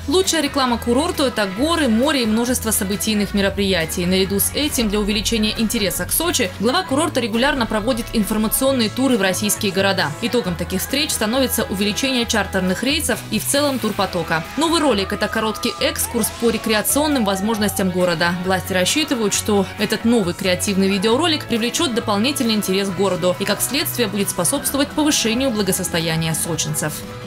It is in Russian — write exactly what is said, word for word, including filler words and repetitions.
Лучшая реклама курорту – это горы, море и множество событийных мероприятий. Наряду с этим, для увеличения интереса к Сочи, глава курорта регулярно проводит информационные туры в российские города. Итогом таких встреч становится увеличение чартерных рейсов и в целом турпотока. Новый ролик – это короткий экскурс по рекреационным возможностям города. Власти рассчитывают, что этот новый креативный видеоролик привлечет дополнительный интерес к городу и, как следствие, будет способствовать повышению благосостояния сочинцев.